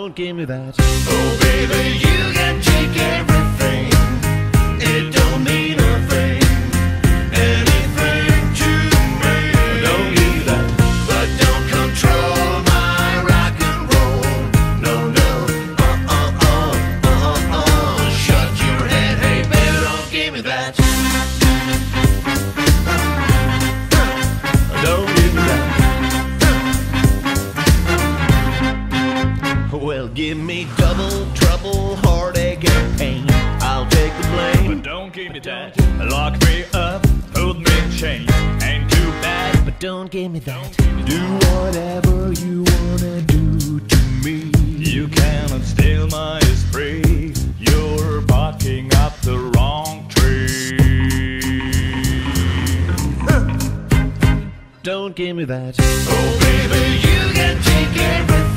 don't give me that. Oh baby, you can take everything. It don't mean a thing, anything to me. Don't give me that. But don't control my rock and roll. No, no, shut your head, hey baby, don't give me that. Don't give me that. Well, give me double trouble, heartache and pain. I'll take the blame. But don't give me that. Lock me up, put me in chains. Ain't too bad. But don't give me that. Do whatever you wanna do to me. You cannot steal my esprit. You're barking up the wrong tree. Don't give me that. Oh baby, you can take everything.